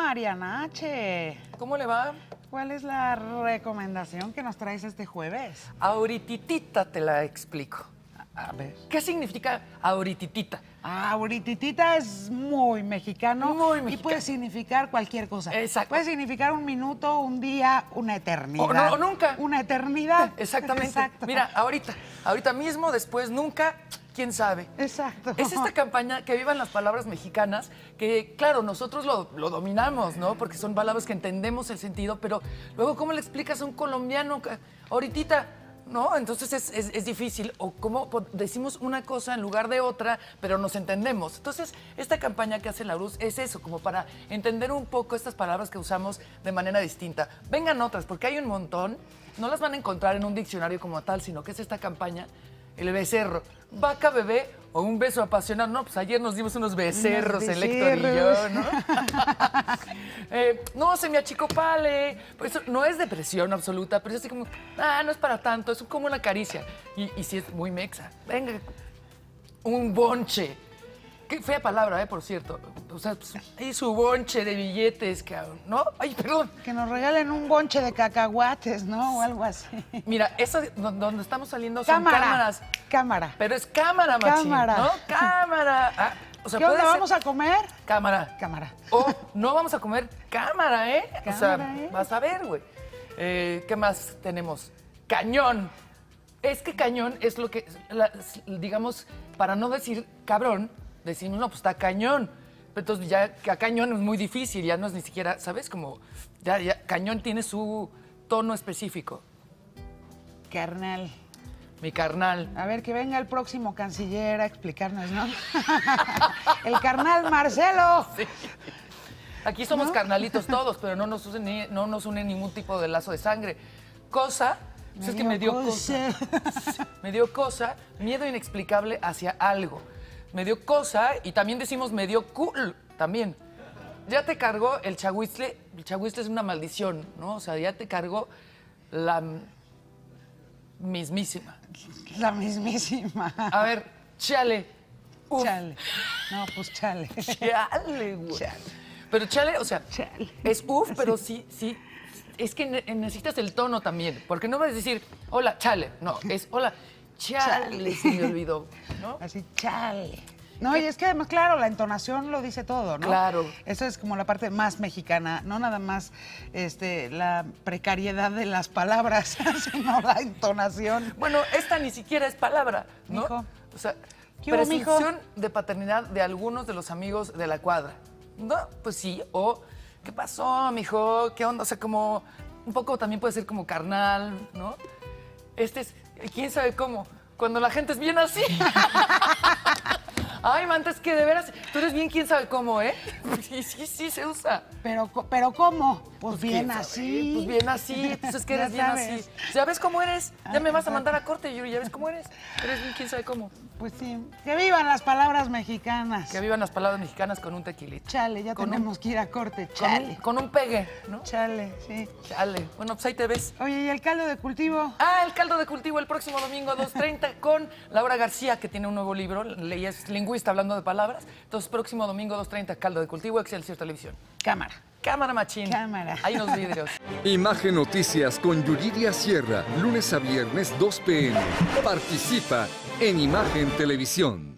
Mariana H. ¿Cómo le va? ¿Cuál es la recomendación que nos traes este jueves? Ahorititita te la explico. A ver. ¿Qué significa ahorititita? Ahorititita es muy mexicano. Muy Y mexicano. puede significar cualquier cosa. Exacto. Puede significar un minuto, un día, una eternidad. O nunca. Una eternidad. Exactamente. Exacto. Mira, ahorita mismo, después, nunca, quién sabe. Exacto. Es esta campaña que vivan las palabras mexicanas, que claro, nosotros lo dominamos, ¿no? Porque son palabras que entendemos el sentido, pero luego, ¿cómo le explicas a un colombiano ahoritita? ¿No? Entonces es difícil. O cómo decimos una cosa en lugar de otra, pero nos entendemos. Entonces, esta campaña que hace la Luz es eso, como para entender un poco estas palabras que usamos de manera distinta. Vengan otras, porque hay un montón. No las van a encontrar en un diccionario como tal, sino que es esta campaña, el becerro. Vaca, bebé o un beso apasionado. No, pues ayer nos dimos unos becerros, el Héctor y yo, ¿no? No, se me achicopale. Pues eso no es depresión absoluta, pero es así como, no es para tanto, es como una caricia. Y sí es muy mexa. Venga, un bonche. Qué fea palabra, por cierto. O sea, pues, y su bonche de billetes, ¿no? Ay, perdón. Que nos regalen un bonche de cacahuates, ¿no? O algo así. Mira, eso donde estamos saliendo son cámaras. Cámara. Pero es cámara, machín, Cámara. ¿no? Cámara. O sea, ¿Qué onda? puede ser ¿Vamos a comer? cámara. Cámara. O no vamos a comer cámara, ¿eh? Cámara, o sea, ¿eh? vas a ver, güey. ¿Qué más tenemos? Cañón. Es que cañón es lo que, digamos, para no decir cabrón, decimos, no, pues está cañón. Entonces ya que a cañón es muy difícil, ya no es ni siquiera, ¿sabes? Como, ya cañón tiene su tono específico. Carnal. Mi carnal. A ver, que venga el próximo canciller a explicarnos, ¿no? El carnal Marcelo. Sí. Aquí somos ¿No? carnalitos todos, pero no nos une ningún tipo de lazo de sangre. Cosa, pues es que me dio cosa. Me dio cosa, miedo inexplicable hacia algo. Me dio cosa y también decimos me dio cool también. Ya te cargó el chahuizle es una maldición, ¿no? O sea, ya te cargó la mismísima. La mismísima. A ver, chale. Uf. Chale. No, pues chale. Chale, güey. Chale. Pero chale, o sea, Chale. es pero sí. Es que necesitas el tono también, porque no vas a decir, hola, chale. No, es hola, chale, se me olvidó, ¿no? Así, chale. No, y es que además, claro, la entonación lo dice todo, ¿no? Claro. Esa es como la parte más mexicana, no nada más la precariedad de las palabras, sino la entonación. Bueno, esta ni siquiera es palabra, ¿no? Mijo. O sea, ¿Qué hubo, mijo? presunción de paternidad de algunos de los amigos de la cuadra. No, pues sí, o ¿qué pasó, mijo? ¿Qué onda? O sea, como un poco también puede ser como carnal, ¿no? Este es, quién sabe cómo, cuando la gente es bien así. Ay, Manta, es que de veras, tú eres bien quién sabe cómo, ¿eh? Sí se usa. Pero ¿cómo? Pues bien ¿quién sabe? así. Pues bien así, pues es que eres Ya bien sabes. así. ¿Ya ves cómo eres? Ya me vas a exacto. mandar a corte, Yuri, ¿ya ves cómo eres? Eres bien quién sabe cómo. Pues sí. Que vivan las palabras mexicanas. Que vivan las palabras mexicanas con un tequilito. Chale, ya Con tenemos que ir a corte. Con Chale. con un pegue, ¿no? Chale, sí. Chale. Bueno, pues ahí te ves. Oye, ¿y el caldo de cultivo? El caldo de cultivo el próximo domingo 2:30 con Laura García, que tiene un nuevo libro. Ella es lingüista hablando de palabras. Entonces, próximo domingo 2:30, caldo de cultivo, Excelsior Televisión. Cámara. Cámara machín. Cámara. Hay unos vidrios. Imagen Noticias con Yuridia Sierra, lunes a viernes 2 p.m. Participa en Imagen Televisión.